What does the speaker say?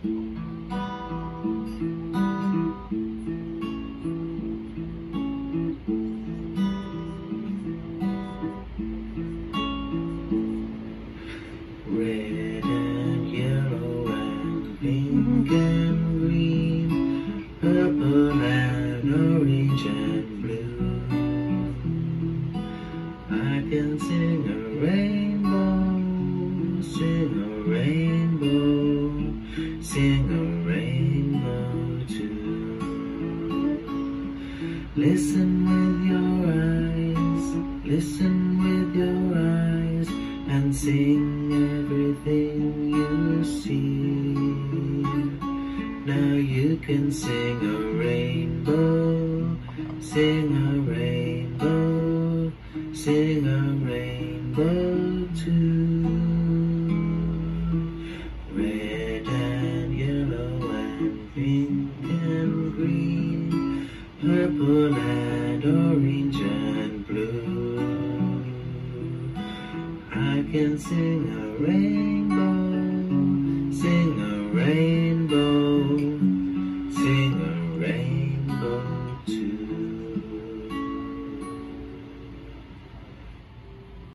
Red and yellow and pink and green, purple and orange and blue. I can sing a rainbow, sing a rainbow, sing a rainbow too. Listen with your eyes, listen with your eyes, and sing everything you see. Now you can sing a rainbow, sing a rainbow, sing a rainbow too. Red and yellow and pink and green, purple and orange and blue. I can sing a rainbow, sing a rainbow,